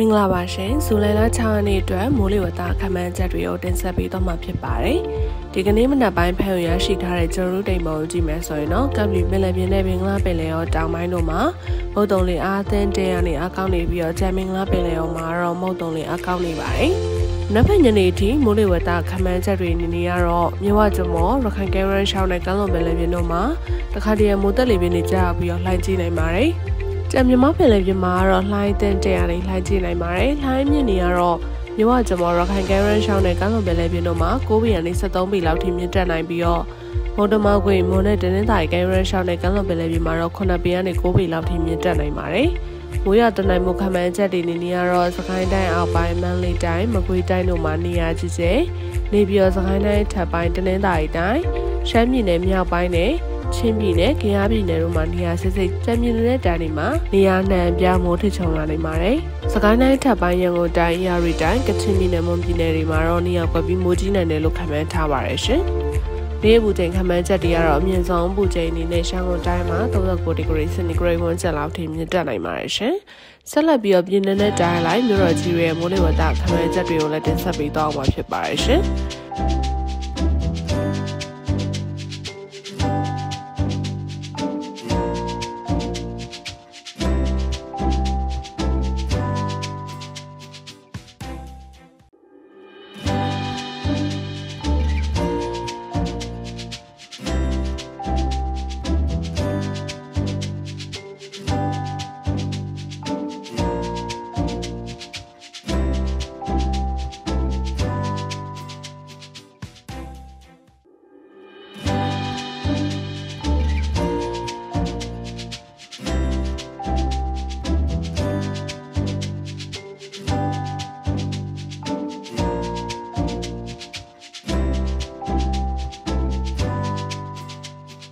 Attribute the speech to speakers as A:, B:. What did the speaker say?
A: င်္ဂလာပါရှင်ဇူလိုင်လ6ရက်နေ့အတွက်မိုးလေဝသခန့်မှန်းချက်တွေကိုတင်ဆက်ပေးတော့မှာဖြစ်ပါတယ်ဒီကနေ့မနက်ပိုင်းဖန်ရရှိထားတဲ့ကျွန်တော်တို့တိမ်ပုံကြည့်မယ်ဆိုရင်တော့ကပ်လီပင်လယ်ပြင်နဲ့ဘင်္ဂလားပင်လယ်ရောတောင်ပိုင်းတို့မှာမုတ်တုံလေအားသင်းတဲရနေအကောင့်နေပြီးတော့ဂျမ်မင်္ဂလားပင်လယ်ရောမှာတော့မုတ်တုံလေအကောင့်နေပါတယ်နောက်ပိုင်းညနေထိမိုးလေဝသခန့်မှန်းချက်တွေနေနေရတော့မြဝကျွမောရခိုင်ကဲရန်ရှောင်းနဲ့ကမ်းလွန်ပင်လယ်ပြင်တို့မှာတခါတည်းမိုးတက်လေပြင်းနေကြပြီးတော့လှိုင်းကြီးနိုင်ပါတယ်ကြံမြမပင်လယ်ပြင်မှာတော့လှိုင်းတင်တဲရနေလှိုင်းကြည့်နိုင်ပါတယ်လှိုင်းမြင့်နေရတော့မြဝကျွမောရခိုင်ကဲရန်ရှောင်းနဲ့ကမ်းလွန်ပင်လယ်ပြင်တို့မှာ9ဘီကနေ73ဘီလောက်ထိမြင့်တက်နိုင်ပြီးတော့မုန်တမကွေမွန်နဲ့တင်းတင်းတိုင်းကဲရန်ရှောင်းနဲ့ကမ်းလွန်ပင်လယ်ပြင်မှာတော့9ဘီကနေ9ဘီလောက်ထိမြင့်တက်နိုင်ပါတယ်မိုးရတနိုင်မှုခန့်မှန်းချက်တွေနေနေရတော့စကိုင်းတိုင်းအောက်ပိုင်းမန္တလေးတိုင်းမကွေးတိုင်းတို့မှာနေရာကြီးကျယ်နေပြီးတော့စကိုင်းတိုင်းထပ်ပိုင်းတင်းတင်းတိုင်းတိုင်းရှမ်းပြည်နယ်မြောက်ပိုင်းနဲ့ချင်းပြည်နယ်၊ကယားပြည်နယ်တို့မှာနေရာစစ်စစ်ကြံမြင့်တဲ့တန်းတွေမှာနေရာနှံပြမိုးထချုံလာနေပါတယ်။စကိုင်းတိုင်းထပ်ပိုင်းရန်ကုန်တိုင်း၊ရာရီတိုင်း၊ကချင်ပြည်နယ်၊မွန်ပြည်နယ်တွေမှာတော့နေရာကွက်ပြီးမိုးကြီးနိုင်တယ်လို့ခန့်မှန်းထားပါတယ်ရှင်။နေ့ပူချိန်ခန့်မှန်းချက်တွေကတော့အမြင့်ဆုံးပူချိန်အနေနဲ့ရှမ်းကုန်တိုင်းမှာ39ဒီဂရီစင်တီဂရိတ်ဝန်းကျင်လောက်ထိမြင့်တက်နိုင်ပါတယ်ရှင်။ဆက်လက်ပြီးတော့ပြည်နယ်နဲ့တိုင်းလိုက်မြို့တော်ကြီးရဲ့မိုးလေဝသခန့်မှန်းချက်တွေကိုလည်းတင်ဆက်ပေးသွားမှာဖြစ်ပါတယ်ရှင်။